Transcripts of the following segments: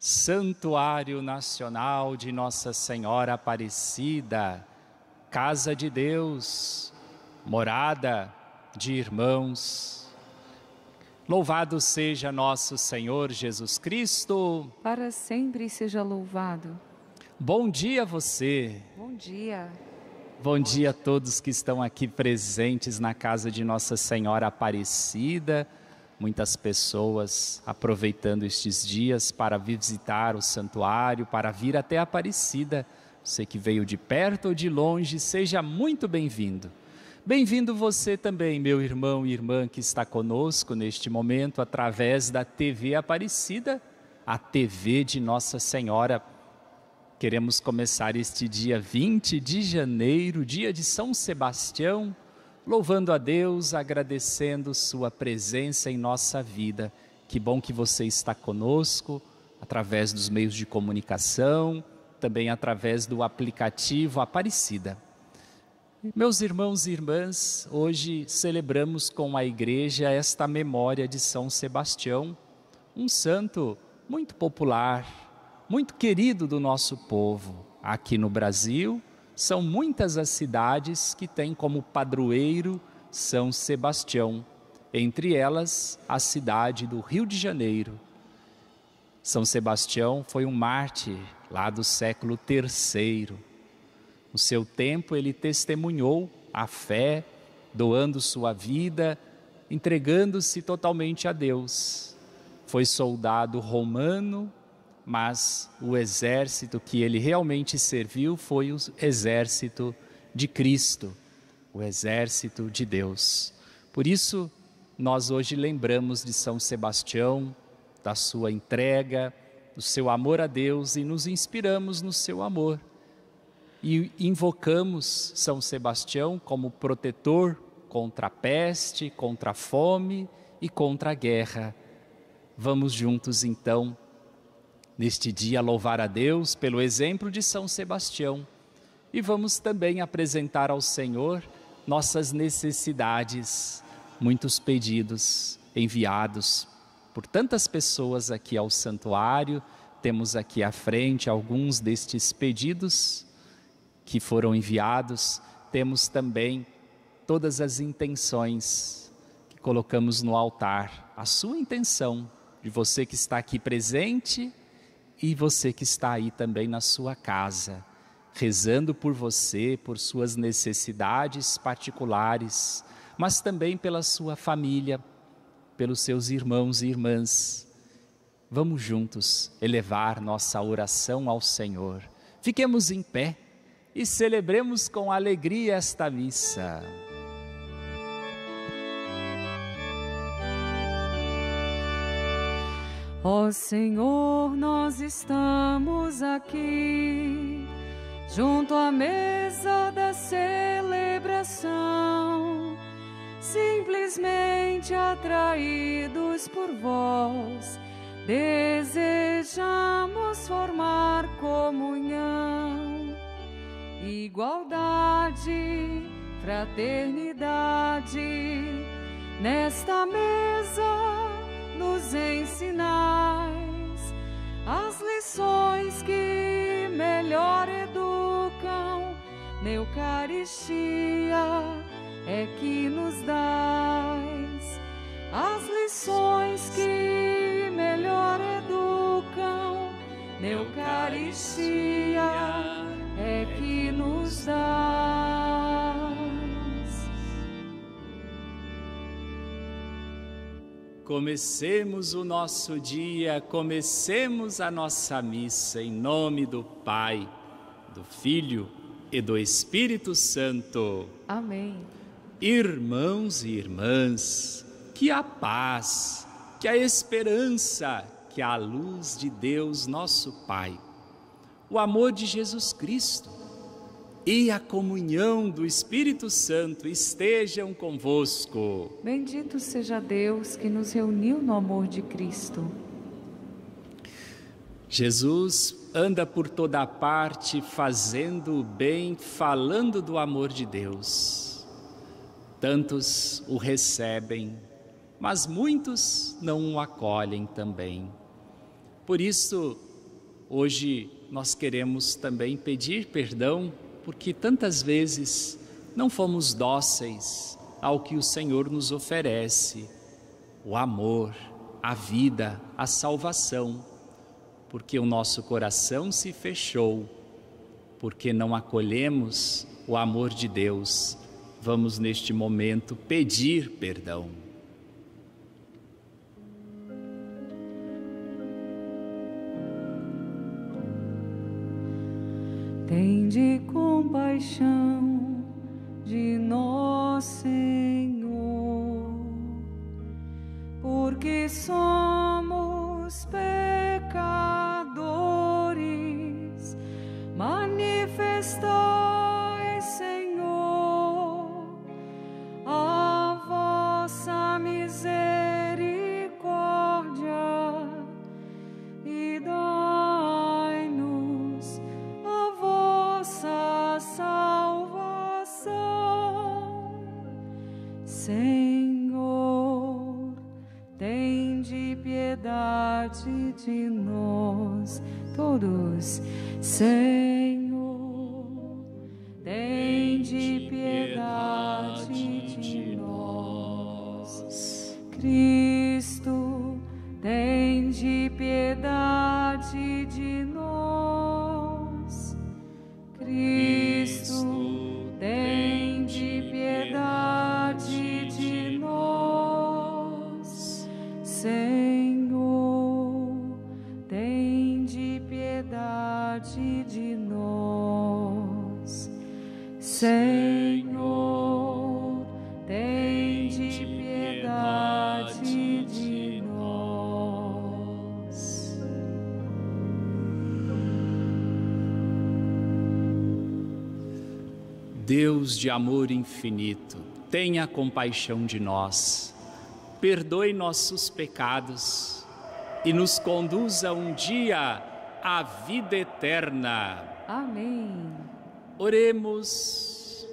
Santuário Nacional de Nossa Senhora Aparecida, Casa de Deus, morada de irmãos. Louvado seja nosso Senhor Jesus Cristo. Para sempre seja louvado. Bom dia a você. Bom dia. Bom dia a todos que estão aqui presentes na Casa de Nossa Senhora Aparecida. Muitas pessoas aproveitando estes dias para visitar o santuário, para vir até Aparecida. Você que veio de perto ou de longe, seja muito bem-vindo. Bem-vindo você também, meu irmão e irmã que está conosco neste momento através da TV Aparecida, a TV de Nossa Senhora. Queremos começar este dia 20 de janeiro, dia de São Sebastião, louvando a Deus, agradecendo sua presença em nossa vida. Que bom que você está conosco, através dos meios de comunicação, também através do aplicativo Aparecida. Meus irmãos e irmãs, hoje celebramos com a igreja esta memória de São Sebastião, um santo muito popular, muito querido do nosso povo. Aqui no Brasil, são muitas as cidades que têm como padroeiro São Sebastião, entre elas a cidade do Rio de Janeiro. São Sebastião foi um mártir lá do século III. No seu tempo ele testemunhou a fé, doando sua vida, entregando-se totalmente a Deus. Foi soldado romano, mas o exército que ele realmente serviu foi o exército de Cristo, o exército de Deus. Por isso, nós hoje lembramos de São Sebastião, da sua entrega, do seu amor a Deus e nos inspiramos no seu amor. E invocamos São Sebastião como protetor contra a peste, contra a fome e contra a guerra. Vamos juntos então, neste dia, louvar a Deus pelo exemplo de São Sebastião e vamos também apresentar ao Senhor nossas necessidades, muitos pedidos enviados por tantas pessoas aqui ao santuário. Temos aqui à frente alguns destes pedidos que foram enviados. Temos também todas as intenções que colocamos no altar, a sua intenção de você que está aqui presente e você que está aí também na sua casa, rezando por você, por suas necessidades particulares, mas também pela sua família, pelos seus irmãos e irmãs. Vamos juntos elevar nossa oração ao Senhor. Fiquemos em pé e celebremos com alegria esta missa. Ó Senhor, nós estamos aqui, junto à mesa da celebração, simplesmente atraídos por vós, desejamos formar comunhão, igualdade, fraternidade, nesta mesa nos ensinais as lições que melhor educam, na Eucaristia é que nos dais as lições que melhor educam, na Eucaristia é que nos dais. Comecemos o nosso dia, comecemos a nossa missa em nome do Pai, do Filho e do Espírito Santo. Amém. Irmãos e irmãs, que a paz, que a esperança, que a luz de Deus nosso Pai, o amor de Jesus Cristo e a comunhão do Espírito Santo estejam convosco. Bendito seja Deus que nos reuniu no amor de Cristo. Jesus anda por toda a parte fazendo o bem, falando do amor de Deus. Tantos o recebem, mas muitos não o acolhem também. Por isso, Hoje nós queremos também pedir perdão porque tantas vezes não fomos dóceis ao que o Senhor nos oferece, o amor, a vida, a salvação, porque o nosso coração se fechou, porque não acolhemos o amor de Deus. Vamos neste momento pedir perdão. Tende compaixão de nós, Senhor, porque somos pecadores. Manifestai, Senhor, a vossa misericórdia e dai-nos a vossa salvação. Senhor, tende piedade de nós todos. Senhor, tende piedade de nós. Cristo, tende piedade de nós. Cristo, tende piedade de nós. Senhor, tende piedade de nós. Senhor, tende piedade de nós. Deus de amor infinito, tenha compaixão de nós, perdoe nossos pecados e nos conduza um dia à vida eterna. Amém. Oremos.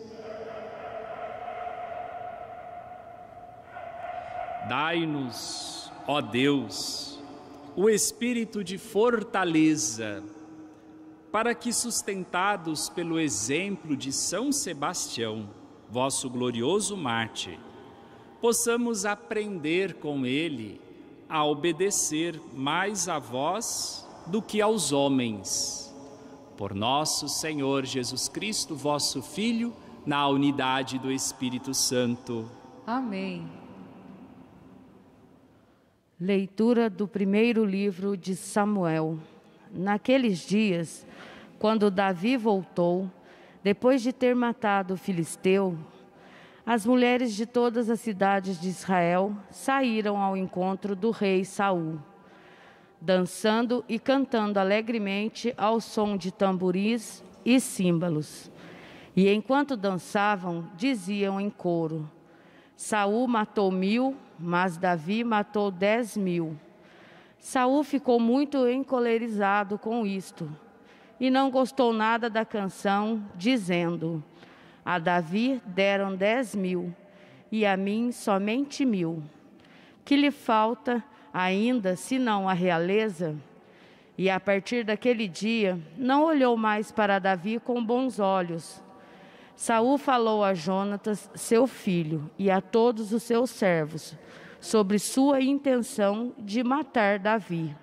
Dai-nos, ó Deus, o espírito de fortaleza, para que, sustentados pelo exemplo de São Sebastião, vosso glorioso mártir, possamos aprender com ele a obedecer mais a vós do que aos homens. Por nosso Senhor Jesus Cristo, vosso Filho, na unidade do Espírito Santo. Amém. Leitura do primeiro livro de Samuel. Naqueles dias, quando Davi voltou, depois de ter matado o filisteu, as mulheres de todas as cidades de Israel saíram ao encontro do rei Saul, dançando e cantando alegremente ao som de tamboris e símbolos. E enquanto dançavam, diziam em coro: Saul matou 1000, mas Davi matou 10.000. Saul ficou muito encolerizado com isto e não gostou nada da canção, dizendo: a Davi deram 10.000 e a mim somente 1.000. Que lhe falta ainda, senão a realeza? E a partir daquele dia, não olhou mais para Davi com bons olhos. Saul falou a Jonatas, seu filho, e a todos os seus servos, sobre sua intenção de matar Davi.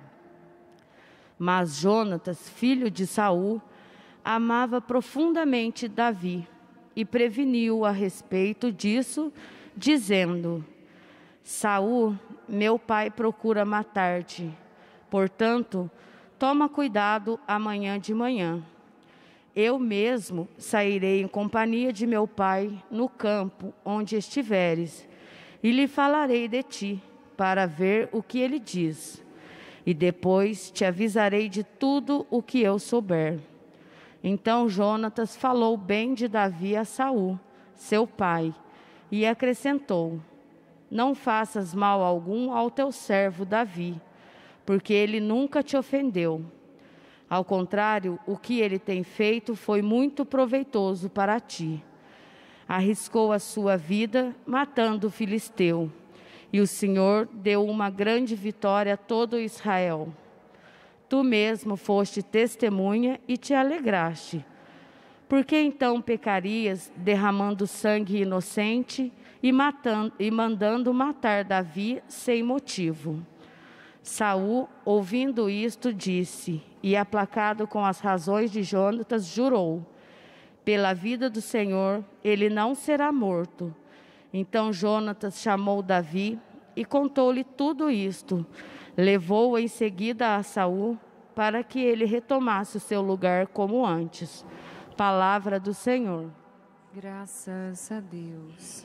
Mas Jonatas, filho de Saul, amava profundamente Davi e preveniu a respeito disso, dizendo: Saul, meu pai, procura matar-te. Portanto, toma cuidado amanhã de manhã. Eu mesmo sairei em companhia de meu pai no campo onde estiveres, e lhe falarei de ti, para ver o que ele diz. E depois te avisarei de tudo o que eu souber. Então Jonatas falou bem de Davi a Saul, seu pai, e acrescentou: não faças mal algum ao teu servo Davi, porque ele nunca te ofendeu. Ao contrário, o que ele tem feito foi muito proveitoso para ti. Arriscou a sua vida matando o filisteu, e o Senhor deu uma grande vitória a todo Israel. Tu mesmo foste testemunha e te alegraste. Por que então pecarias, derramando sangue inocente e mandando matar Davi sem motivo? Saul, ouvindo isto, disse, e aplacado com as razões de Jonatas, jurou: pela vida do Senhor, ele não será morto. Então Jonatas chamou Davi e contou-lhe tudo isto. Levou-o em seguida a Saul para que ele retomasse o seu lugar como antes. Palavra do Senhor. Graças a Deus.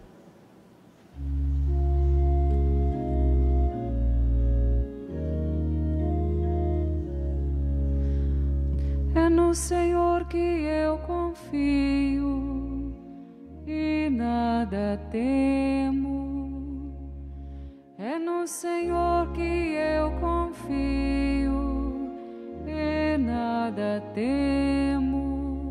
É no Senhor que eu confio e nada temo. É no Senhor que eu confio e nada temo.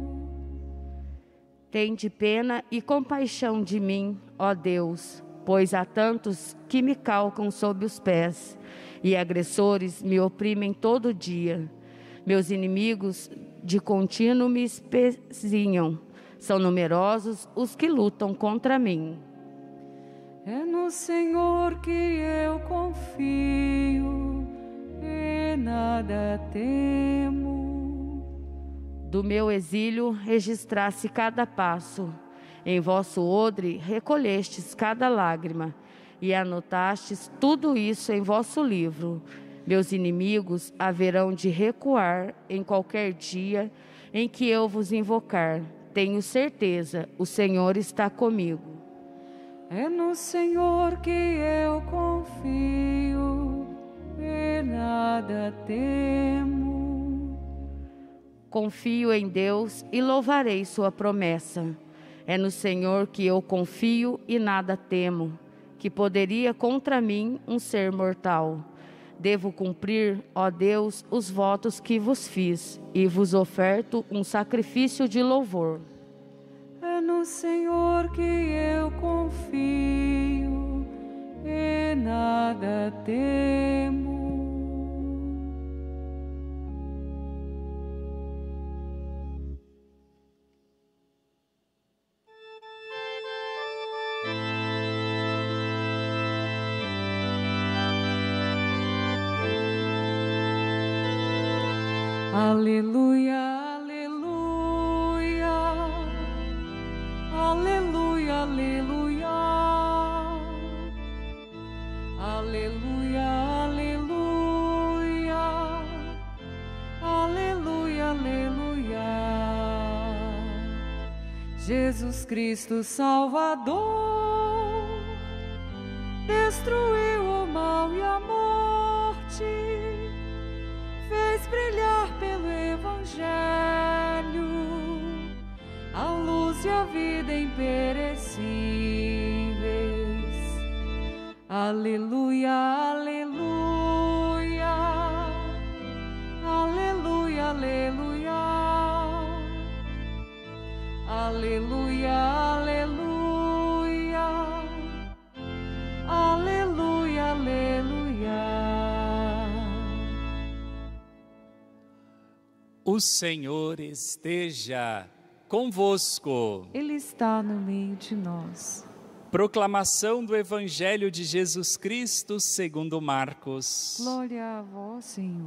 Tende pena e compaixão de mim, ó Deus, pois há tantos que me calcam sob os pés e agressores me oprimem todo dia. Meus inimigos de contínuo me espezinham. São numerosos os que lutam contra mim. É no Senhor que eu confio e nada temo. Do meu exílio registraste cada passo. Em vosso odre recolhestes cada lágrima e anotastes tudo isso em vosso livro. Meus inimigos haverão de recuar em qualquer dia em que eu vos invocar. Tenho certeza, o Senhor está comigo. É no Senhor que eu confio e nada temo. Confio em Deus e louvarei sua promessa. É no Senhor que eu confio e nada temo, que poderia contra mim um ser mortal. Devo cumprir, ó Deus, os votos que vos fiz, e vos oferto um sacrifício de louvor. É no Senhor que eu confio e nada temo. Aleluia, aleluia, aleluia, aleluia, aleluia, aleluia, aleluia, aleluia. Jesus Cristo Salvador destruiu o mal e a morte, fez brilhar pelo Evangelho a luz e a vida imperecíveis. Aleluia, aleluia, aleluia, aleluia, aleluia, aleluia, aleluia, aleluia. O Senhor esteja convosco. Ele está no meio de nós. Proclamação do Evangelho de Jesus Cristo segundo Marcos. Glória a vós, Senhor.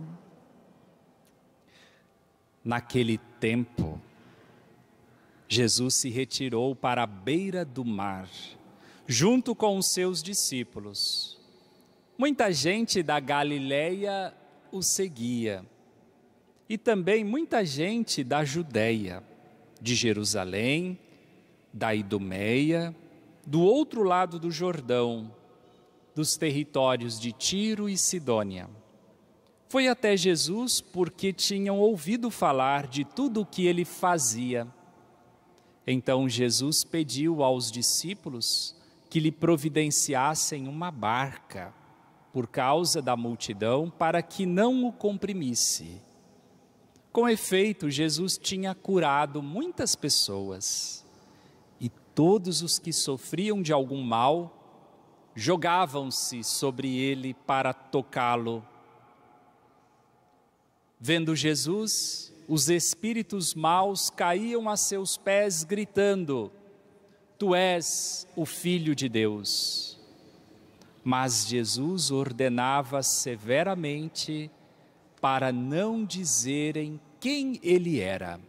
Naquele tempo, Jesus se retirou para a beira do mar, junto com os seus discípulos. Muita gente da Galileia o seguia, e também muita gente da Judéia, de Jerusalém, da Idumeia, do outro lado do Jordão, dos territórios de Tiro e Sidônia. Foi até Jesus porque tinham ouvido falar de tudo o que ele fazia. Então Jesus pediu aos discípulos que lhe providenciassem uma barca, por causa da multidão, para que não o comprimisse. Com efeito, Jesus tinha curado muitas pessoas, e todos os que sofriam de algum mal jogavam-se sobre ele para tocá-lo. Vendo Jesus, os espíritos maus caíam a seus pés gritando: Tu és o Filho de Deus. Mas Jesus ordenava severamente para não dizerem quem ele era.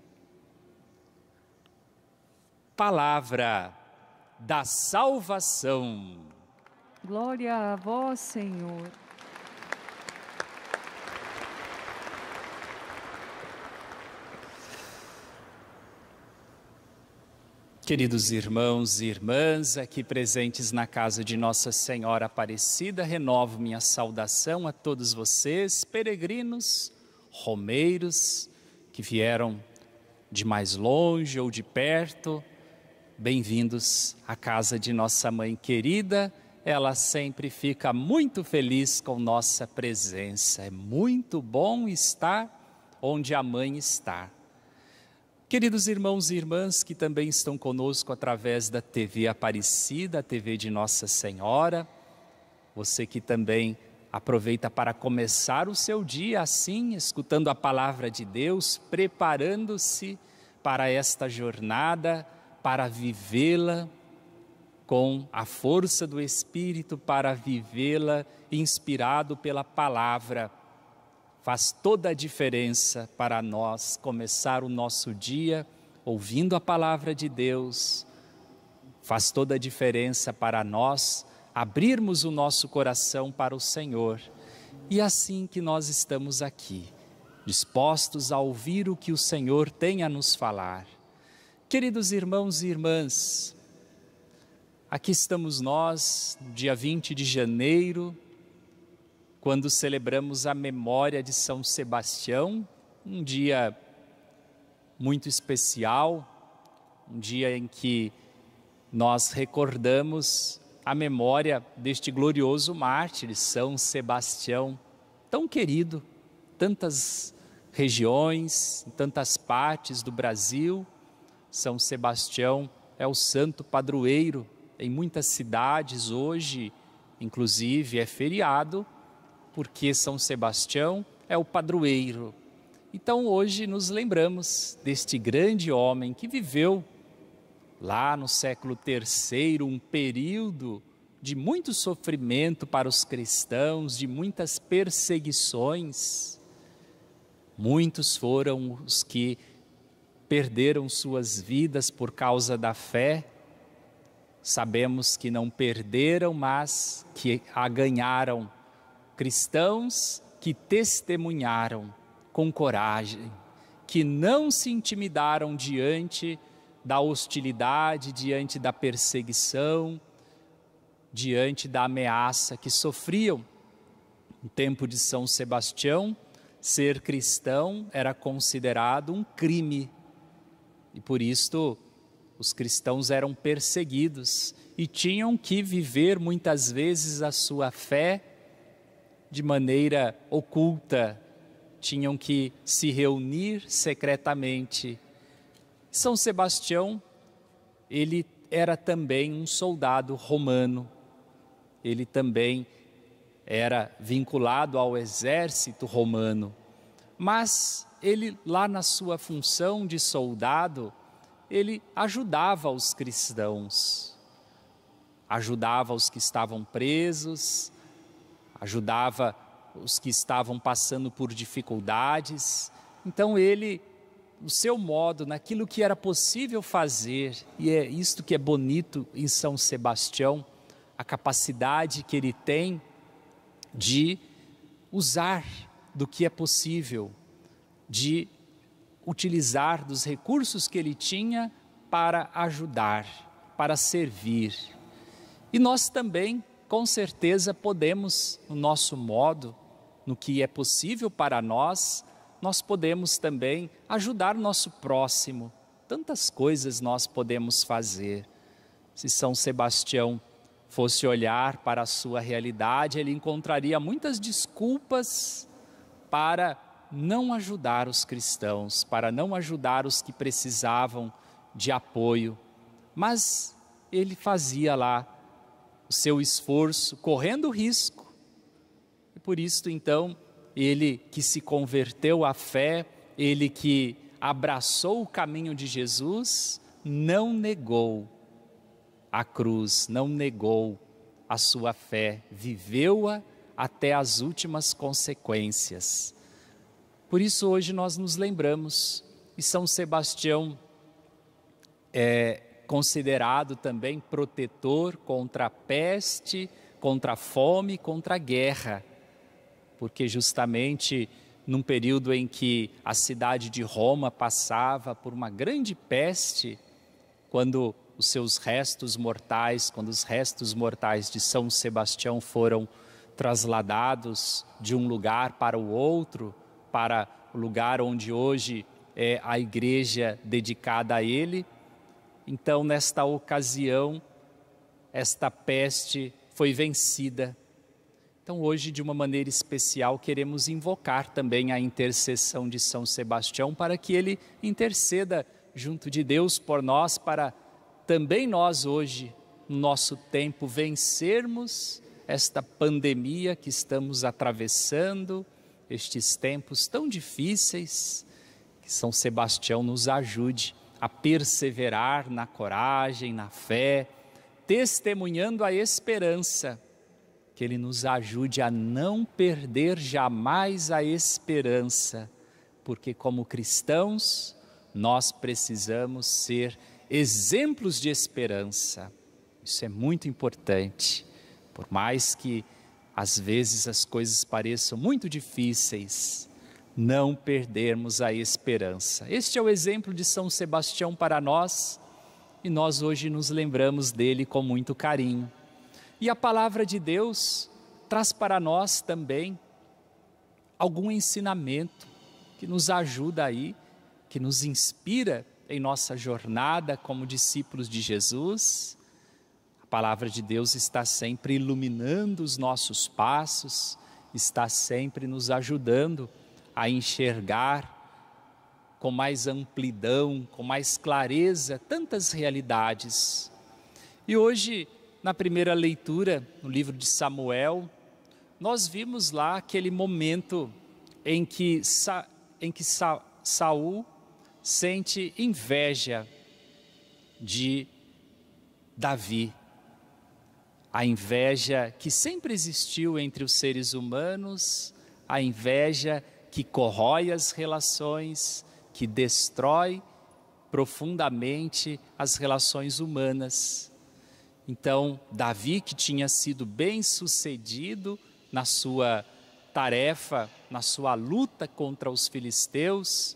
Palavra da salvação. Glória a vós, Senhor. Queridos irmãos e irmãs, aqui presentes na casa de Nossa Senhora Aparecida, renovo minha saudação a todos vocês, peregrinos, romeiros, que vieram de mais longe ou de perto. Bem-vindos à casa de nossa mãe querida. Ela sempre fica muito feliz com nossa presença. É muito bom estar onde a mãe está. Queridos irmãos e irmãs que também estão conosco através da TV Aparecida, a TV de Nossa Senhora, você que também aproveita para começar o seu dia assim, escutando a palavra de Deus, preparando-se para esta jornada, para vivê-la com a força do Espírito, para vivê-la inspirado pela palavra. Faz toda a diferença para nós começar o nosso dia ouvindo a palavra de Deus. Faz toda a diferença para nós abrirmos o nosso coração para o Senhor. E assim que nós estamos aqui, dispostos a ouvir o que o Senhor tem a nos falar. Queridos irmãos e irmãs, aqui estamos nós, dia 20 de janeiro, quando celebramos a memória de São Sebastião, um dia muito especial, um dia em que nós recordamos a memória deste glorioso mártir, São Sebastião, tão querido, tantas regiões, em tantas partes do Brasil. São Sebastião é o santo padroeiro em muitas cidades hoje, inclusive é feriado, porque São Sebastião é o padroeiro. Então hoje nos lembramos deste grande homem que viveu lá no século III, um período de muito sofrimento para os cristãos, de muitas perseguições. Muitos foram os que perderam suas vidas por causa da fé. Sabemos que não perderam, mas que a ganharam. Cristãos que testemunharam com coragem, que não se intimidaram diante da hostilidade, diante da perseguição, diante da ameaça que sofriam. No tempo de São Sebastião, ser cristão era considerado um crime, e por isto os cristãos eram perseguidos e tinham que viver muitas vezes a sua fé de maneira oculta, tinham que se reunir secretamente. São Sebastião, ele era também um soldado romano, ele também era vinculado ao exército romano, mas ele lá na sua função de soldado, ele ajudava os cristãos, ajudava os que estavam presos, ajudava os que estavam passando por dificuldades. Então ele, no seu modo, naquilo que era possível fazer, e é isto que é bonito em São Sebastião, a capacidade que ele tem de usar do que é possível, de utilizar dos recursos que ele tinha para ajudar, para servir. E nós também, com certeza, podemos, no nosso modo, no que é possível para nós, nós podemos também ajudar o nosso próximo. Tantas coisas nós podemos fazer. Se São Sebastião fosse olhar para a sua realidade, ele encontraria muitas desculpas para não ajudar os cristãos, para não ajudar os que precisavam de apoio. Mas ele fazia lá o seu esforço, correndo risco. E por isso, então, ele que se converteu à fé, ele que abraçou o caminho de Jesus, não negou a cruz, não negou a sua fé, viveu-a até as últimas consequências. Por isso hoje nós nos lembramos, e São Sebastião é considerado também protetor contra a peste, contra a fome, contra a guerra, porque justamente num período em que a cidade de Roma passava por uma grande peste, quando os seus restos mortais, quando os restos mortais de São Sebastião foram trasladados de um lugar para o outro, para o lugar onde hoje é a igreja dedicada a ele, então nesta ocasião, esta peste foi vencida. Então hoje, de uma maneira especial, queremos invocar também a intercessão de São Sebastião para que ele interceda junto de Deus por nós, para também nós hoje, no nosso tempo, vencermos esta pandemia que estamos atravessando, estes tempos tão difíceis, que São Sebastião nos ajude a perseverar na coragem, na fé, testemunhando a esperança, que Ele nos ajude a não perder jamais a esperança, porque como cristãos, nós precisamos ser exemplos de esperança. Isso é muito importante, por mais que às vezes as coisas pareçam muito difíceis, não perdermos a esperança. Este é o exemplo de São Sebastião para nós, e nós hoje nos lembramos dele com muito carinho. E a palavra de Deus traz para nós também algum ensinamento que nos ajuda aí, que nos inspira em nossa jornada como discípulos de Jesus. A palavra de Deus está sempre iluminando os nossos passos, está sempre nos ajudando a enxergar com mais amplidão, com mais clareza, tantas realidades. E hoje, na primeira leitura, no livro de Samuel, nós vimos lá aquele momento em que Saul sente inveja de Davi. A inveja que sempre existiu entre os seres humanos, a inveja que corrói as relações, que destrói profundamente as relações humanas. Então, Davi, que tinha sido bem-sucedido na sua tarefa, na sua luta contra os filisteus,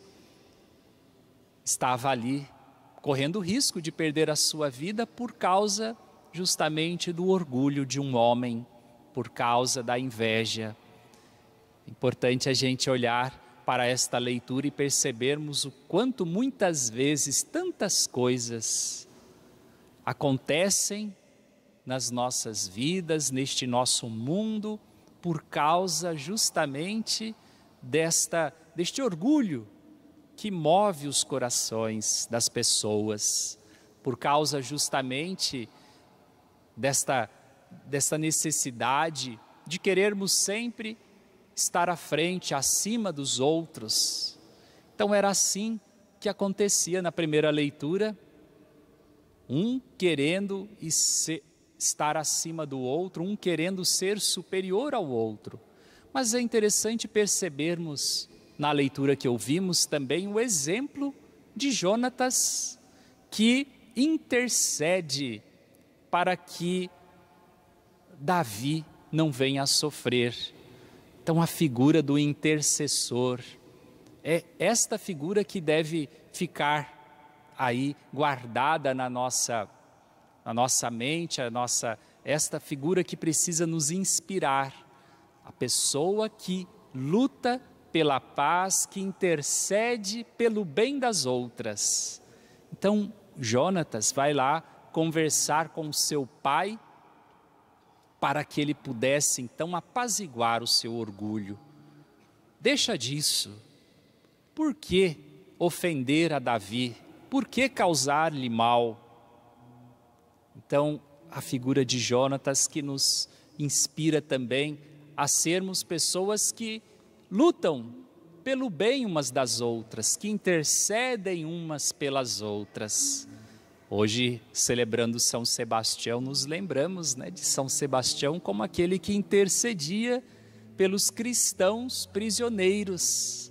estava ali correndo o risco de perder a sua vida por causa justamente do orgulho de um homem, por causa da inveja. É importante a gente olhar para esta leitura e percebermos o quanto muitas vezes tantas coisas acontecem nas nossas vidas, neste nosso mundo, por causa justamente deste orgulho que move os corações das pessoas, por causa justamente desta necessidade de querermos sempre estar à frente, acima dos outros. Então era assim que acontecia na primeira leitura, um querendo estar acima do outro, um querendo ser superior ao outro. Mas é interessante percebermos na leitura que ouvimos também o exemplo de Jonatas, que intercede para que Davi não venha a sofrer. Então a figura do intercessor é esta figura que deve ficar aí guardada na nossa mente, esta figura que precisa nos inspirar, a pessoa que luta pela paz, que intercede pelo bem das outras. Então Jonatas vai lá conversar com seu pai para que ele pudesse então apaziguar o seu orgulho. Deixa disso. Por que ofender a Davi? Por que causar-lhe mal? Então, a figura de Jonatas que nos inspira também a sermos pessoas que lutam pelo bem umas das outras, que intercedem umas pelas outras. Hoje, celebrando São Sebastião, nos lembramos, né, de São Sebastião como aquele que intercedia pelos cristãos prisioneiros.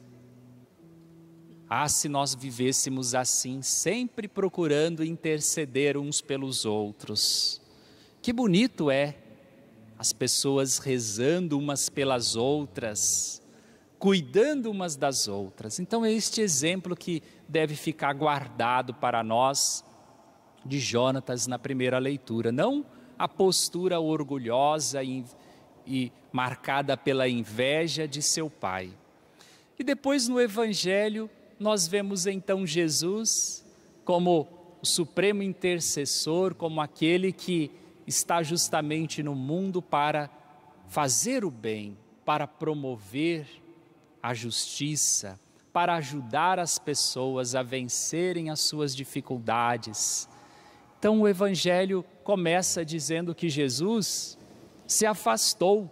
Ah, se nós vivêssemos assim, sempre procurando interceder uns pelos outros. Que bonito é as pessoas rezando umas pelas outras, cuidando umas das outras. Então é este exemplo que deve ficar guardado para nós de Jonatas na primeira leitura, não a postura orgulhosa e marcada pela inveja de seu pai. E depois no Evangelho nós vemos então Jesus como o supremo intercessor, como aquele que está justamente no mundo para fazer o bem, para promover a justiça, para ajudar as pessoas a vencerem as suas dificuldades. Então o Evangelho começa dizendo que Jesus se afastou.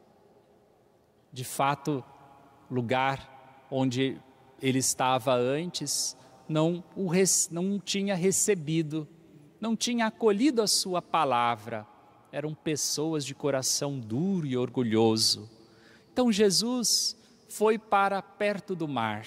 De fato, lugar onde ele estava antes não tinha recebido, não tinha acolhido a sua palavra. Eram pessoas de coração duro e orgulhoso. Então Jesus foi para perto do mar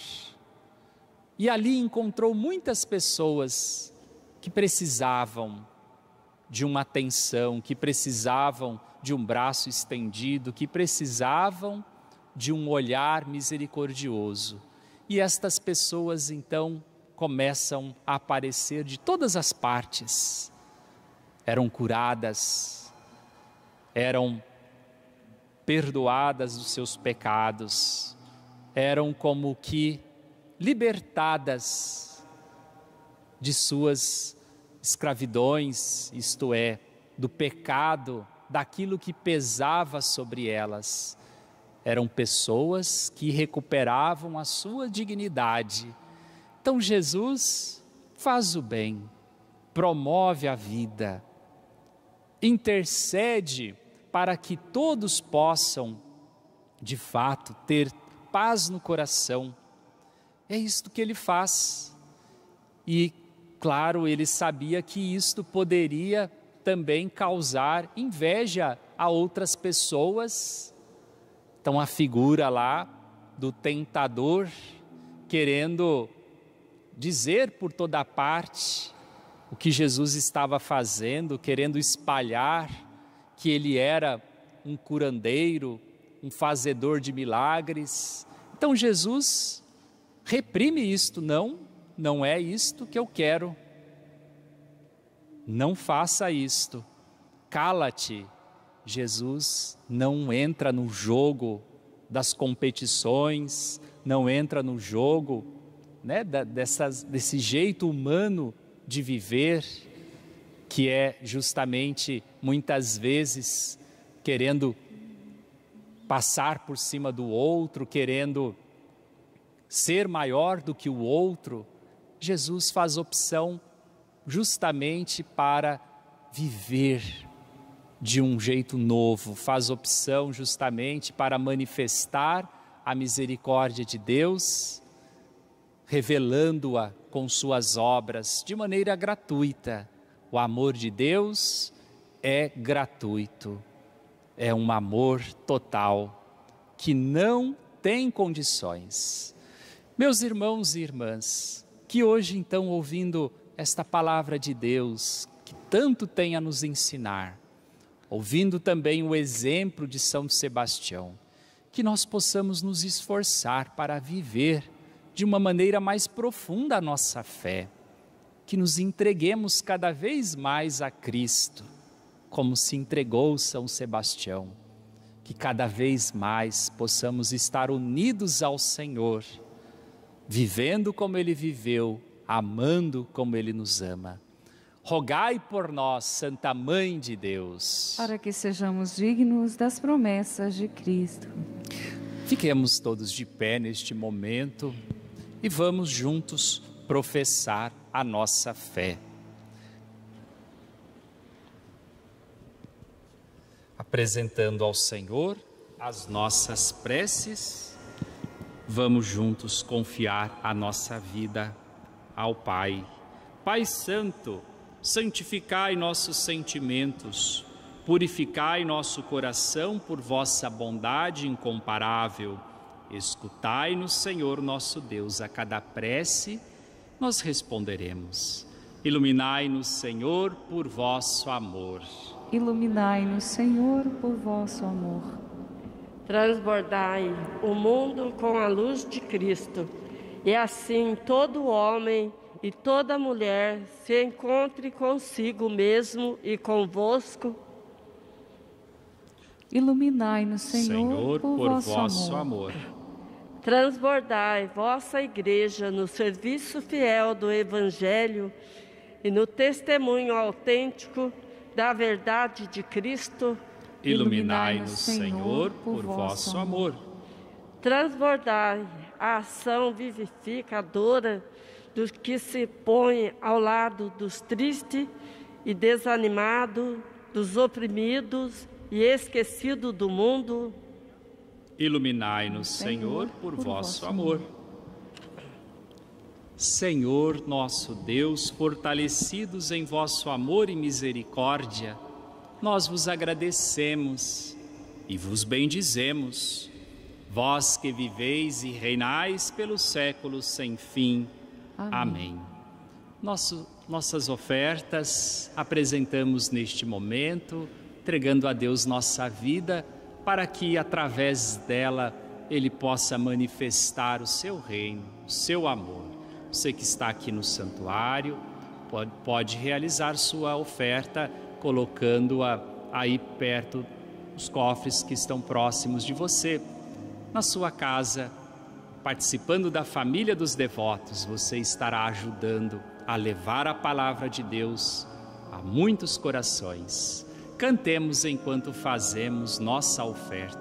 e ali encontrou muitas pessoas que precisavam de uma atenção, que precisavam de um braço estendido, que precisavam de um olhar misericordioso. E estas pessoas então começam a aparecer de todas as partes. Eram curadas, eram perdoadas dos seus pecados, eram como que libertadas de suas escravidões, isto é, do pecado, daquilo que pesava sobre elas. Eram pessoas que recuperavam a sua dignidade. Então Jesus faz o bem, promove a vida, intercede para que todos possam, de fato, ter paz no coração. É isto que ele faz. E, claro, ele sabia que isto poderia também causar inveja a outras pessoas. Então a figura lá do tentador querendo dizer por toda parte o que Jesus estava fazendo, querendo espalhar que ele era um curandeiro, um fazedor de milagres. Então Jesus reprime isto, não é isto que eu quero. Não faça isto, cala-te. Jesus não entra no jogo das competições, não entra no jogo, né, desse jeito humano de viver, que é justamente muitas vezes querendo passar por cima do outro, querendo ser maior do que o outro. Jesus faz opção justamente para viver de um jeito novo, faz opção justamente para manifestar a misericórdia de Deus, revelando-a com suas obras de maneira gratuita. O amor de Deus é gratuito, é um amor total, que não tem condições. Meus irmãos e irmãs, que hoje então, ouvindo esta palavra de Deus, que tanto tem a nos ensinar, ouvindo também o exemplo de São Sebastião, que nós possamos nos esforçar para viver de uma maneira mais profunda a nossa fé, que nos entreguemos cada vez mais a Cristo, como se entregou São Sebastião, que cada vez mais possamos estar unidos ao Senhor, vivendo como Ele viveu, amando como Ele nos ama. Rogai por nós, Santa Mãe de Deus, para que sejamos dignos das promessas de Cristo. Fiquemos todos de pé neste momento e vamos juntos professar a nossa fé. Apresentando ao Senhor as nossas preces, vamos juntos confiar a nossa vida ao Pai. Pai Santo, santificai nossos sentimentos, purificai nosso coração por vossa bondade incomparável. Escutai-nos, Senhor nosso Deus, a cada prece nós responderemos. Iluminai-nos, Senhor, por vosso amor. Iluminai-nos, Senhor, por vosso amor. Transbordai o mundo com a luz de Cristo, e assim todo homem e toda mulher se encontre consigo mesmo e convosco. Iluminai-nos, Senhor, por vosso amor. Transbordai vossa Igreja no serviço fiel do Evangelho e no testemunho autêntico da verdade de Cristo. Iluminai-nos, Senhor, por vosso amor. Transbordai a ação vivificadora dos que se põem ao lado dos tristes e desanimados, dos oprimidos e esquecidos do mundo. Iluminai-nos, Senhor, por vosso amor. Senhor nosso Deus, fortalecidos em vosso amor e misericórdia, nós vos agradecemos e vos bendizemos, vós que viveis e reinais pelos séculos sem fim. Amém. Nossas ofertas apresentamos neste momento, entregando a Deus nossa vida, para que através dela Ele possa manifestar o seu reino, o seu amor. Você que está aqui no santuário pode realizar sua oferta colocando-a aí perto dos cofres que estão próximos de você. Na sua casa, participando da família dos devotos, você estará ajudando a levar a palavra de Deus a muitos corações. Cantemos enquanto fazemos nossa oferta.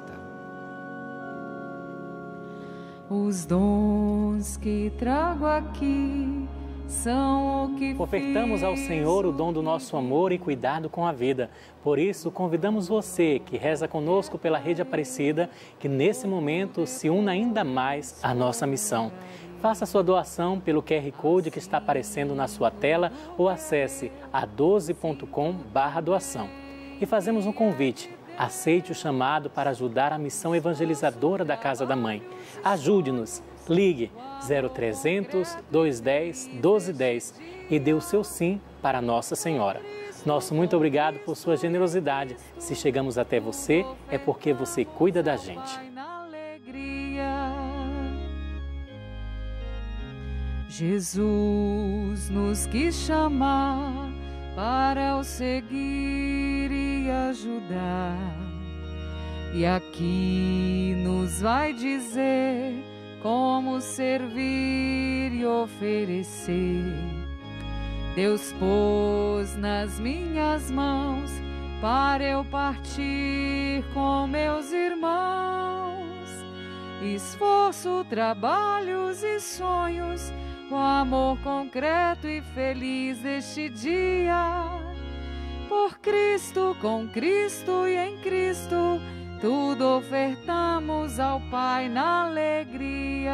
Os dons que trago aqui são o que ofertamos ao Senhor o dom do nosso amor e cuidado com a vida. Por isso, convidamos você que reza conosco pela Rede Aparecida, que nesse momento se una ainda mais à nossa missão. Faça sua doação pelo QR Code que está aparecendo na sua tela ou acesse a12.com/doação. E fazemos um convite. Aceite o chamado para ajudar a missão evangelizadora da Casa da Mãe. Ajude-nos. Ligue 0300 210 1210 e dê o seu sim para Nossa Senhora. Nosso muito obrigado por sua generosidade. Se chegamos até você, é porque você cuida da gente. Jesus nos quis chamar para o seguir e ajudar. E aqui nos vai dizer como servir e oferecer. Deus pôs nas minhas mãos para eu partir com meus irmãos. Esforço, trabalhos e sonhos, o amor concreto e feliz deste dia. Por Cristo, com Cristo e em Cristo, tudo ofertamos ao Pai na alegria.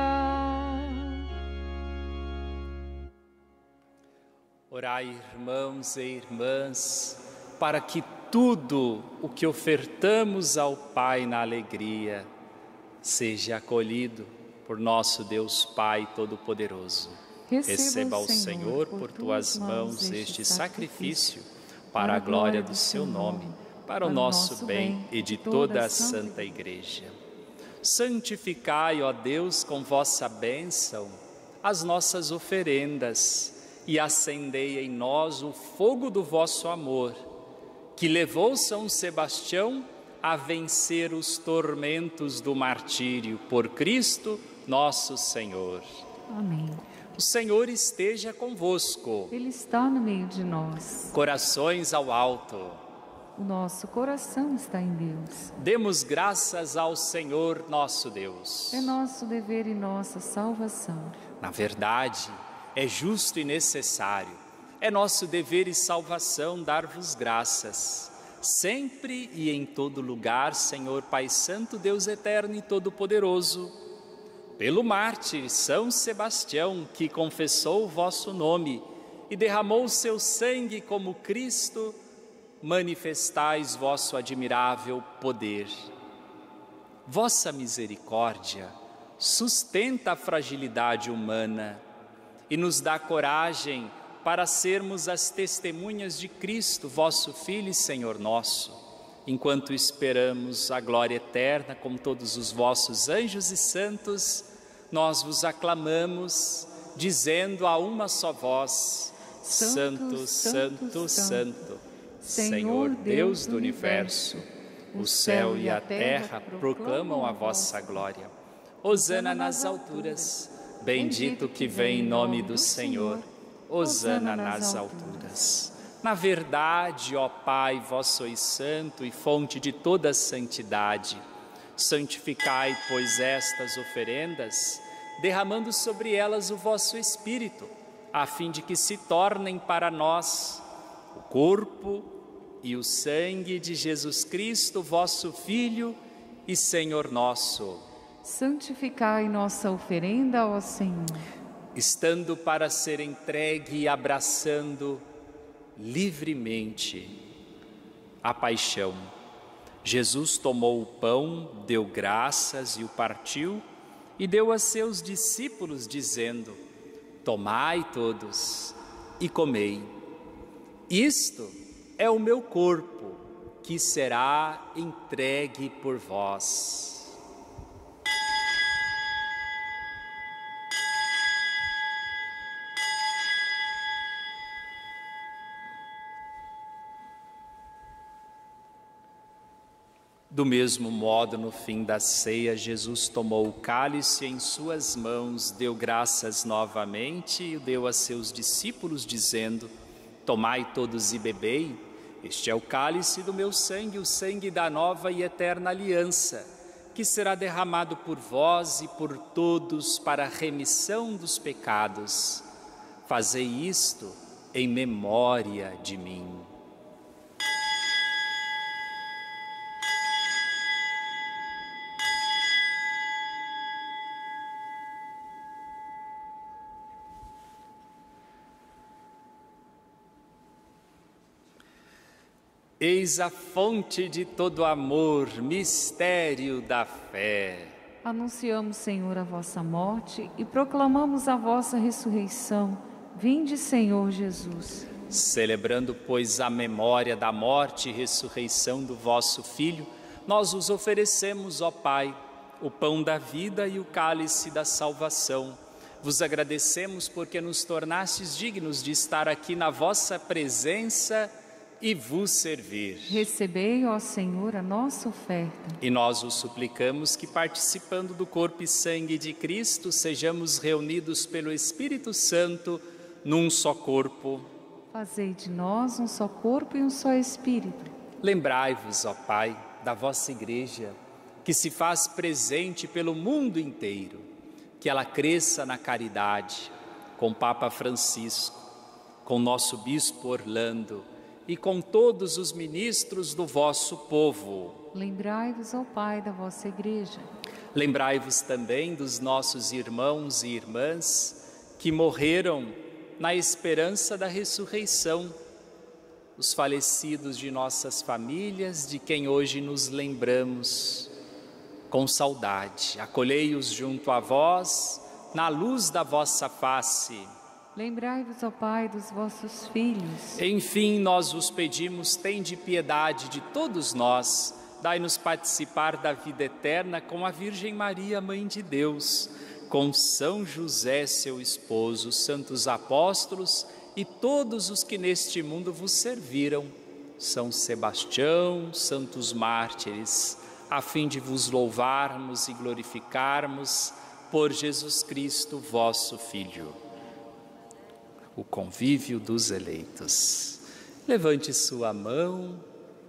Orai, irmãos e irmãs, para que tudo o que ofertamos ao Pai na alegria seja acolhido por nosso Deus Pai Todo-Poderoso. Receba ao Senhor por tuas mãos este sacrifício, para a glória do seu nome, para o nosso bem e de toda a Santa Igreja. Santificai, ó Deus, com vossa bênção as nossas oferendas e acendei em nós o fogo do vosso amor, que levou São Sebastião a vencer os tormentos do martírio por Cristo nosso Senhor. Amém. O Senhor esteja convosco. Ele está no meio de nós. Corações ao alto. O nosso coração está em Deus. Demos graças ao Senhor nosso Deus. É nosso dever e nossa salvação. Na verdade, é justo e necessário. É nosso dever e salvação dar-vos graças, sempre e em todo lugar, Senhor Pai Santo, Deus eterno e todo-poderoso, pelo mártir São Sebastião, que confessou o vosso nome e derramou o seu sangue como Cristo, manifestais vosso admirável poder. Vossa misericórdia sustenta a fragilidade humana e nos dá coragem para sermos as testemunhas de Cristo, vosso Filho e Senhor nosso, enquanto esperamos a glória eterna com todos os vossos anjos e santos. Nós vos aclamamos, dizendo a uma só voz: Santo, Santo, Santo, Senhor Deus do universo, o céu e a terra proclamam a vossa glória. Hosana nas alturas, bendito que vem em nome do Senhor. Hosana nas alturas. Na verdade, ó Pai, vós sois santo e fonte de toda santidade. Santificai, pois, estas oferendas, derramando sobre elas o vosso Espírito, a fim de que se tornem para nós o corpo e o sangue de Jesus Cristo, vosso Filho e Senhor nosso. Santificai nossa oferenda, ó Senhor. Estando para ser entregue e abraçando livremente a paixão, Jesus tomou o pão, deu graças e o partiu e deu a seus discípulos, dizendo: tomai todos e comei. Isto é o meu corpo, que será entregue por vós. Do mesmo modo, no fim da ceia, Jesus tomou o cálice em suas mãos, deu graças novamente e o deu a seus discípulos, dizendo: tomai todos e bebei, este é o cálice do meu sangue, o sangue da nova e eterna aliança, que será derramado por vós e por todos para a remissão dos pecados. Fazei isto em memória de mim. Eis a fonte de todo amor, mistério da fé. Anunciamos, Senhor, a vossa morte e proclamamos a vossa ressurreição. Vinde, Senhor Jesus. Celebrando, pois, a memória da morte e ressurreição do vosso Filho, nós os oferecemos, ó Pai, o pão da vida e o cálice da salvação. Vos agradecemos porque nos tornastes dignos de estar aqui na vossa presença e vos servir. Recebei, ó Senhor, a nossa oferta. E nós os suplicamos que, participando do corpo e sangue de Cristo, sejamos reunidos pelo Espírito Santo num só corpo. Fazei de nós um só corpo e um só Espírito. Lembrai-vos, ó Pai, da vossa Igreja, que se faz presente pelo mundo inteiro, que ela cresça na caridade, com o Papa Francisco, com nosso Bispo Orlando, e com todos os ministros do vosso povo. Lembrai-vos, ó Pai, da vossa Igreja. Lembrai-vos também dos nossos irmãos e irmãs que morreram na esperança da ressurreição, os falecidos de nossas famílias, de quem hoje nos lembramos com saudade. Acolhei-os junto a vós, na luz da vossa face. Lembrai-vos, ó Pai, dos vossos filhos. Enfim, nós vos pedimos, tende piedade de todos nós, dai-nos participar da vida eterna com a Virgem Maria, Mãe de Deus, com São José, seu esposo, santos apóstolos e todos os que neste mundo vos serviram, São Sebastião, santos mártires, a fim de vos louvarmos e glorificarmos por Jesus Cristo, vosso Filho. O convívio dos eleitos. Levante sua mão,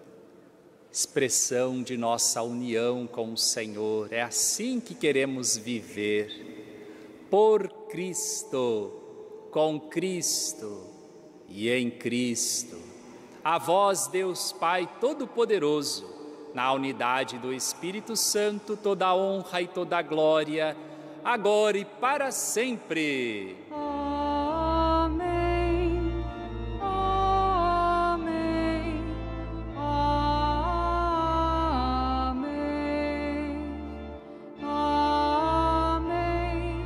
expressão de nossa união com o Senhor. É assim que queremos viver, por Cristo, com Cristo e em Cristo, A vós, Deus Pai Todo-Poderoso, na unidade do Espírito Santo, toda a honra e toda a glória, agora e para sempre. Amém. Amém. Amém. Amém.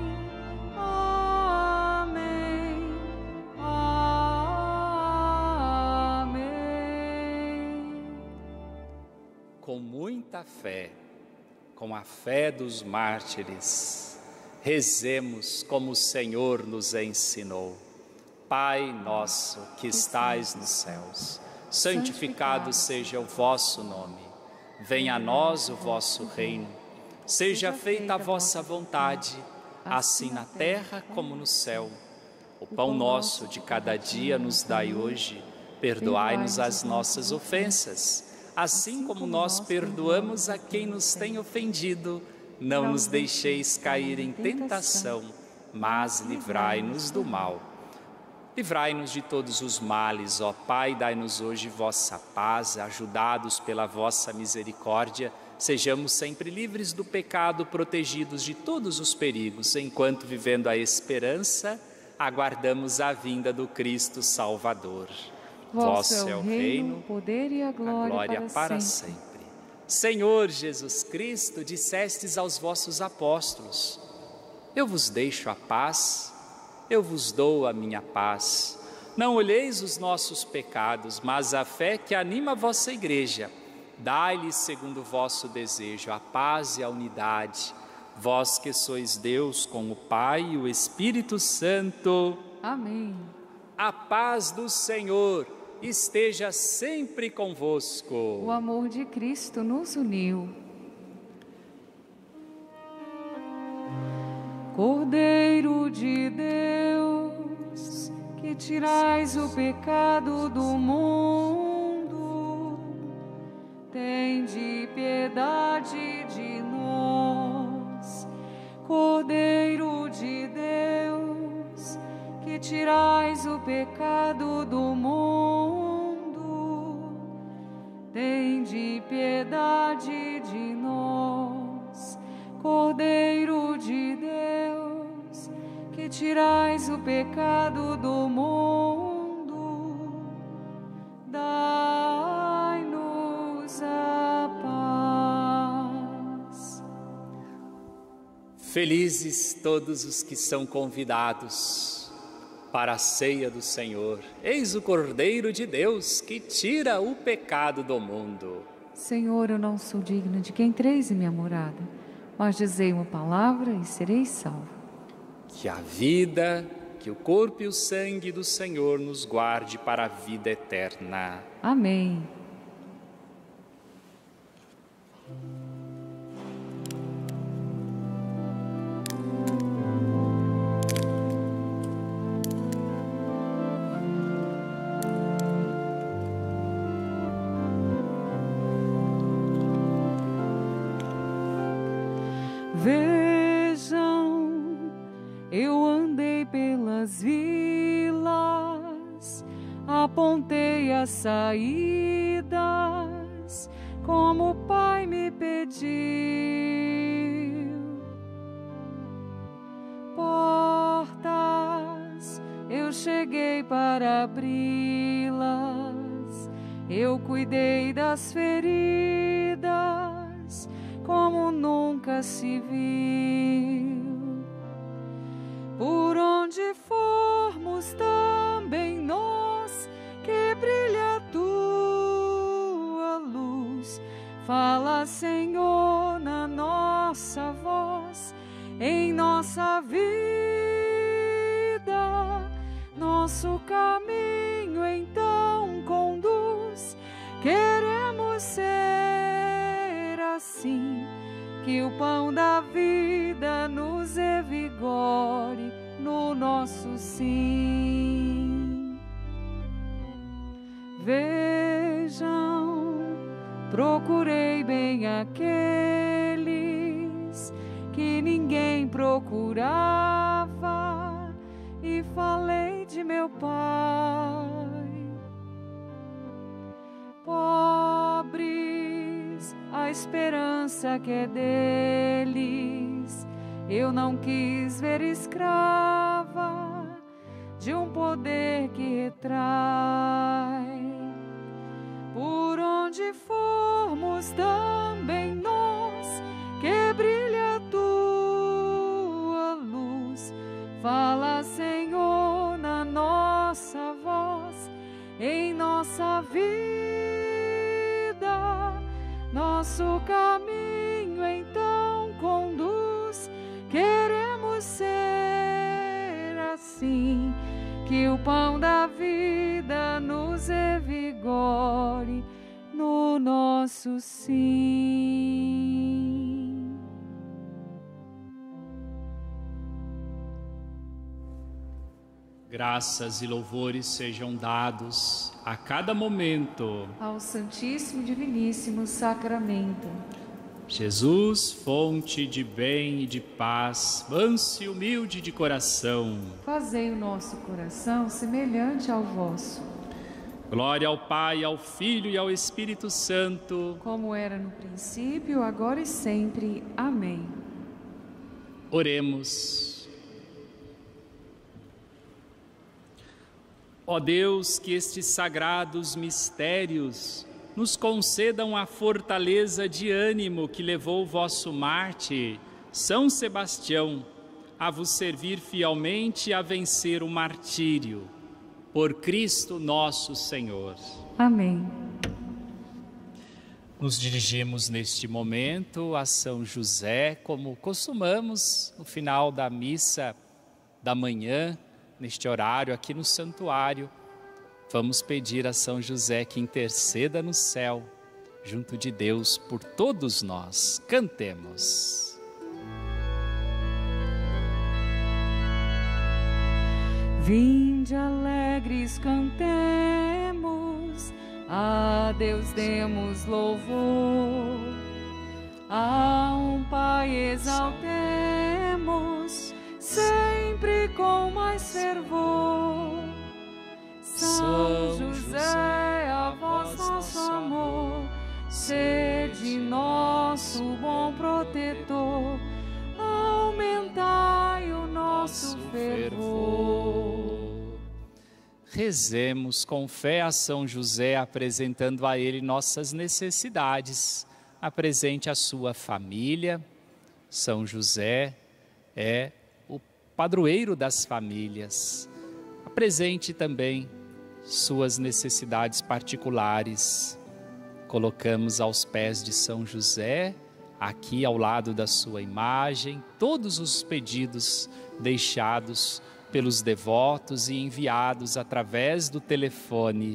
Amém. Com muita fé, com a fé dos mártires, rezemos como o Senhor nos ensinou. Pai nosso que estais nos céus, santificado seja o vosso nome. Venha a nós o vosso reino. Seja feita a vossa vontade, assim na terra como no céu. O pão nosso de cada dia nos dai hoje. Perdoai-nos as nossas ofensas, assim como nós perdoamos a quem nos tem ofendido. Não nos deixeis cair em tentação, mas livrai-nos do mal. Livrai-nos de todos os males, ó Pai, dai-nos hoje vossa paz, ajudados pela vossa misericórdia, sejamos sempre livres do pecado, protegidos de todos os perigos, enquanto vivendo a esperança, aguardamos a vinda do Cristo Salvador. Vosso é o reino, o poder e a glória para sempre. Senhor Jesus Cristo, dissestes aos vossos apóstolos: eu vos deixo a paz, eu vos dou a minha paz. Não olheis os nossos pecados, mas a fé que anima a vossa igreja. Dai-lhes, segundo o vosso desejo, a paz e a unidade. Vós que sois Deus com o Pai e o Espírito Santo. Amém. A paz do Senhor esteja sempre convosco. O amor de Cristo nos uniu. Cordeiro de Deus, que tirais o pecado do mundo, tende piedade de nós. Cordeiro de Deus, que tirais o pecado do mundo, tende piedade de nós. Cordeiro de Deus, que tirais o pecado do mundo, dai-nos a paz. Felizes todos os que são convidados para a ceia do Senhor. Eis o Cordeiro de Deus que tira o pecado do mundo. Senhor, eu não sou digna de que entreis em minha morada, mas dizei uma palavra e serei salvo. Que a vida, que o corpo e o sangue do Senhor nos guarde para a vida eterna. Amém. Vejam, eu andei pelas vilas, apontei as saídas, como o Pai me pediu. Portas, eu cheguei para abri-las, eu cuidei das feridas, como nunca se viu. Por onde formos também nós, que brilha a tua luz. Fala, Senhor, na nossa voz, em nossa vida. Nosso caminho então conduz. Queremos ser assim, que o pão da vida nos revigore no nosso sim. Vejam, procurei bem aqueles que ninguém procurava e falei de meu Pai. pobres a esperança que é deles. Eu não quis ver escrava de um poder que retrai. Por onde formos também nós, que brilha a tua luz. Fala, Senhor, na nossa voz, em nossa vida. Nosso caminho então conduz. Queremos ser assim, que o pão da vida nos revigore no nosso sim. Graças e louvores sejam dados a cada momento ao Santíssimo Diviníssimo Sacramento. Jesus, fonte de bem e de paz, manso e humilde de coração, fazei o nosso coração semelhante ao vosso. Glória ao Pai, ao Filho e ao Espírito Santo, como era no princípio, agora e sempre. Amém. Oremos. Ó Deus, que estes sagrados mistérios nos concedam a fortaleza de ânimo que levou o vosso mártir, São Sebastião, a vos servir fielmente a vencer o martírio. Por Cristo nosso Senhor. Amém. Nos dirigimos neste momento a São José, como costumamos no final da missa da manhã, neste horário aqui no santuário. Vamos pedir a São José que interceda no céu, junto de Deus, por todos nós. Cantemos. Vinde alegres, cantemos, a Deus demos louvor, a um Pai exaltemos, sempre com mais fervor. São José, a vós nosso amor, sede nosso bom protetor, aumentai o nosso fervor. Rezemos com fé a São José, apresentando a Ele nossas necessidades. Apresente a sua família. São José é o padroeiro das famílias. Apresente também suas necessidades particulares. Colocamos aos pés de São José, aqui ao lado da sua imagem, todos os pedidos deixados pelos devotos e enviados através do telefone.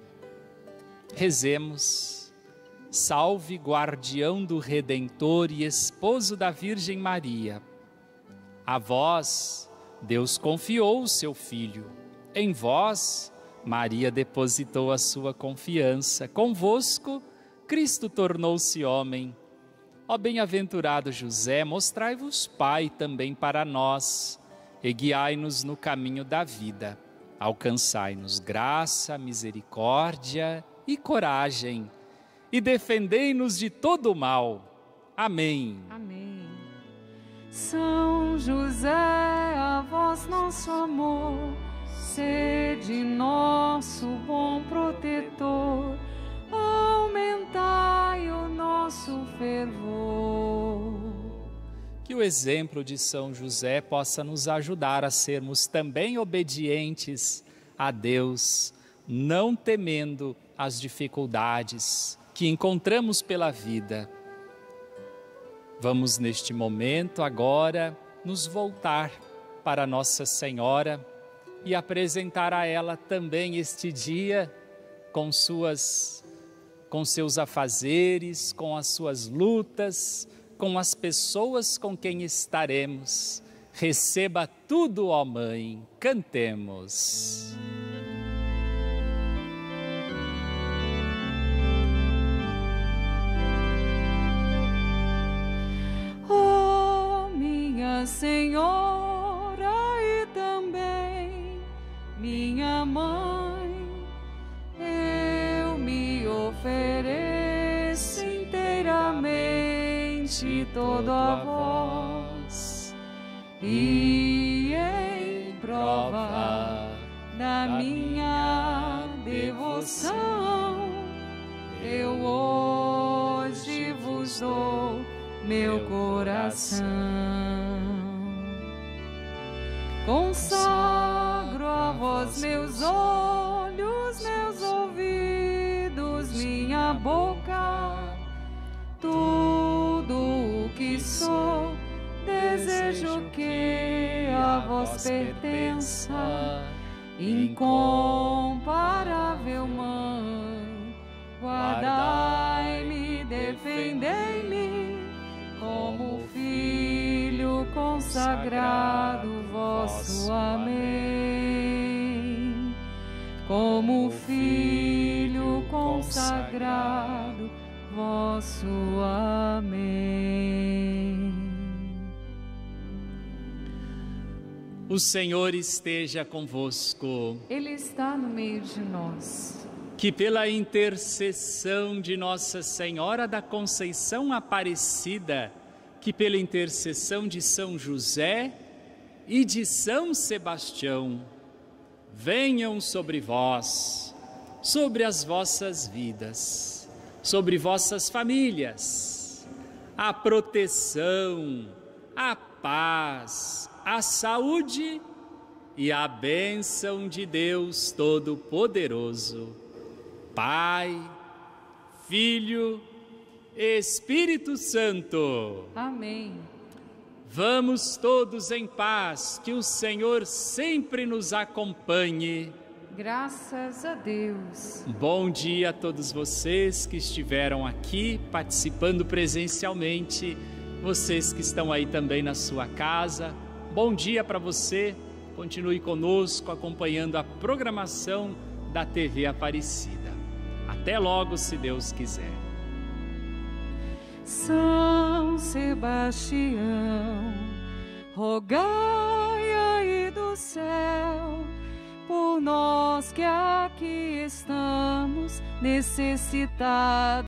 Rezemos. Salve, guardião do Redentor e esposo da Virgem Maria. A vós, Deus confiou o seu Filho. Em vós, Maria depositou a sua confiança. Convosco, Cristo tornou-se homem. Ó bem-aventurado José, mostrai-vos Pai também para nós, e guiai-nos no caminho da vida. Alcançai-nos graça, misericórdia e coragem, e defendei-nos de todo o mal. Amém. Amém. São José, a vós nosso amor, sede nosso bom protetor, aumentai o nosso fervor. Que o exemplo de São José possa nos ajudar a sermos também obedientes a Deus, não temendo as dificuldades que encontramos pela vida. Vamos neste momento agora nos voltar para Nossa Senhora e apresentar a ela também este dia com seus afazeres, com as suas lutas, com as pessoas com quem estaremos. Receba tudo, ó Mãe. Cantemos. Oh, minha Senhora e também minha Mãe, eu me ofereço ofereço inteiramente todo a vós, e em prova da minha devoção, eu hoje vos dou meu coração. Consagro a vós meus olhos, meus ouvidos, minha boca, tudo o que sou, desejo que a vós pertença. Incomparável Mãe, guardai-me, defendei-me, como filho consagrado vosso. Amém. Como filho consagrado vosso. Amém. O Senhor esteja convosco. Ele está no meio de nós. Que pela intercessão de Nossa Senhora da Conceição Aparecida, que pela intercessão de São José e de São Sebastião, venham sobre vós, sobre as vossas vidas, sobre vossas famílias, a proteção, a paz, a saúde e a bênção de Deus Todo-Poderoso, Pai, Filho, Espírito Santo. Amém. Vamos todos em paz, que o Senhor sempre nos acompanhe. Graças a Deus. Bom dia a todos vocês que estiveram aqui participando presencialmente, vocês que estão aí também na sua casa. Bom dia para você, continue conosco acompanhando a programação da TV Aparecida. Até logo, se Deus quiser. São Sebastião, rogai aí do céu, por nós que aqui estamos necessitados